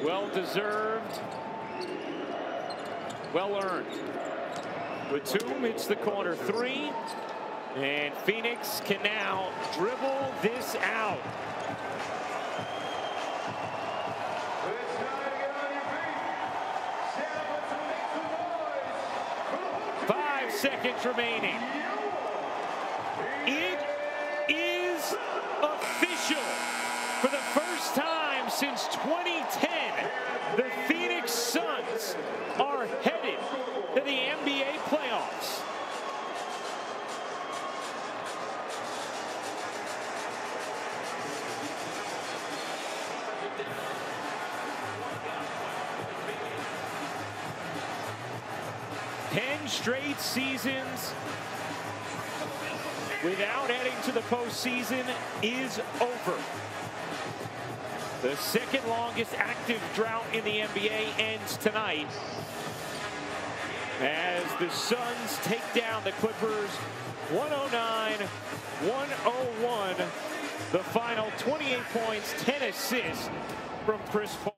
Well-deserved, well-earned. Batum hits the corner three, and Phoenix can now dribble this out. 5 seconds remaining. It is official. For the first time since 2010, the Phoenix Suns are headed to the NBA playoffs. Ten straight seasons without heading to the postseason is over. The second longest active drought in the NBA ends tonight as the Suns take down the Clippers 109-101. The final 28 points, 10 assists from Chris Paul.